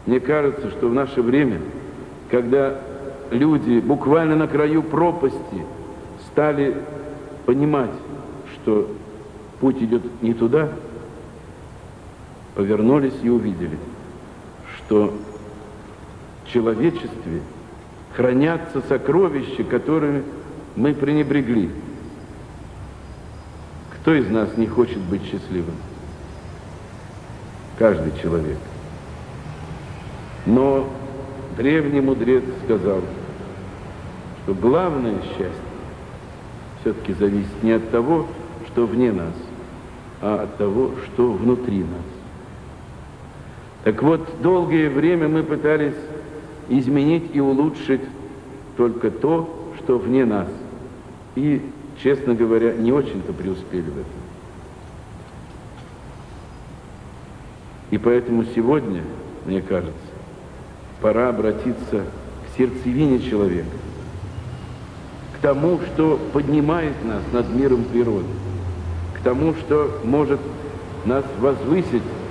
Мне кажется, что в наше время, когда люди буквально на краю пропасти стали понимать, что путь идет не туда, повернулись и увидели, что в человечестве хранятся сокровища, которыми мы пренебрегли. Кто из нас не хочет быть счастливым? Каждый человек. Но древний мудрец сказал, что главное счастье все-таки зависит не от того, что вне нас, а от того, что внутри нас. Так вот, долгое время мы пытались изменить и улучшить только то, что вне нас. И, честно говоря, не очень-то преуспели в этом. И поэтому сегодня, мне кажется, пора обратиться к сердцевине человека, к тому, что поднимает нас над миром природы, к тому, что может нас возвысить